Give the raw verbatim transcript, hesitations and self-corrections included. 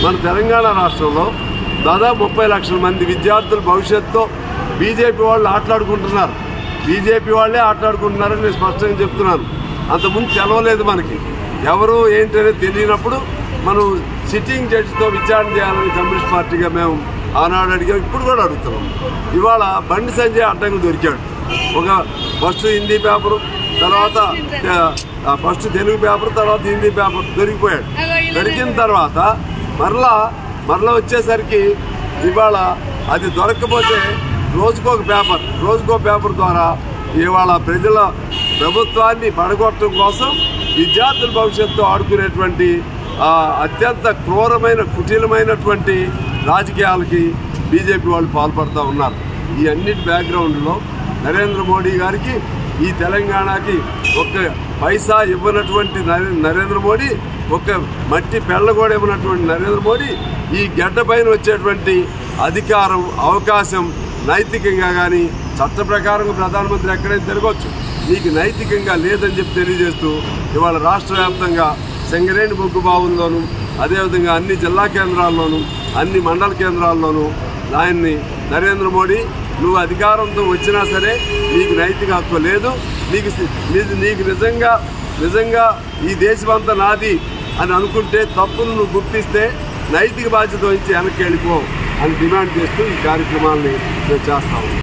మన తెలంగాణ రాష్ట్రంలో దాదాపు ముప్పై లక్షల మంది విద్యార్థుల భవిష్యత్తుతో బీజేపీ వాళ్ళు ఆటలాడుకుంటున్నారు. బీజేపీ వాళ్ళే ఆటలాడుకుంటున్నారని నేను స్పష్టంగా చెప్తున్నాను. అంతకుముందు తెలవలేదు మనకి, ఎవరు ఏంటనేది తెలియనప్పుడు మనం సిట్టింగ్ జడ్జితో విచారణ చేయాలని కమ్యూనిస్ట్ పార్టీగా మేము ఆనాడు అడిగాం, ఇప్పుడు కూడా అడుగుతున్నాం. ఇవాళ బండి సంజయ్ అడ్డంగా దొరికాడు. ఒక ఫస్ట్ హిందీ పేపరు, తర్వాత ఫస్ట్ తెలుగు పేపర్, తర్వాత హిందీ పేపర్ దొరికిపోయాడు. దొరికిన తర్వాత మరలా మరలా వచ్చేసరికి ఇవాళ అది దొరకకపోతే రోజుకొక పేపర్ రోజుకో పేపర్ ద్వారా ఇవాళ ప్రజల ప్రభుత్వాన్ని పడగొట్టడం కోసం విద్యార్థుల భవిష్యత్తు ఆడుకునేటువంటి అత్యంత క్రూరమైన కుటిలమైనటువంటి రాజకీయాలకి బీజేపీ వాళ్ళు పాల్పడుతూ ఉన్నారు. ఈ అన్నిటి బ్యాక్గ్రౌండ్లో నరేంద్ర మోడీ గారికి ఈ తెలంగాణకి ఒక్క పైసా ఇవ్వనటువంటి నరేంద్ర మోడీ, ఒక్క మట్టి పెళ్ళ కూడా ఇవ్వనటువంటి నరేంద్ర మోడీ ఈ గడ్డ పైన వచ్చేటువంటి అధికారం, అవకాశం నైతికంగా కానీ చట్ట ప్రకారం ప్రధానమంత్రి ఎక్కడైనా తిరగవచ్చు, నీకు నైతికంగా లేదని చెప్పి తెలియజేస్తూ ఇవాళ రాష్ట్ర వ్యాప్తంగా సింగరేణి బొగ్గు బావుల్లోనూ, అదేవిధంగా అన్ని జిల్లా కేంద్రాల్లోనూ, అన్ని మండల కేంద్రాల్లోనూ ఆయన్ని నరేంద్ర మోడీ నువ్వు అధికారంతో వచ్చినా సరే నీకు నైతిక హక్కు లేదు, నీకు నీకు నిజంగా నిజంగా ఈ దేశమంతా నాది అని అనుకుంటే తప్పును నువ్వు గుర్తిస్తే నైతిక బాధ్యత వహించి వెనక్కి వెళ్ళిపో అని డిమాండ్ చేస్తూ ఈ కార్యక్రమాన్ని మేము చేస్తాము.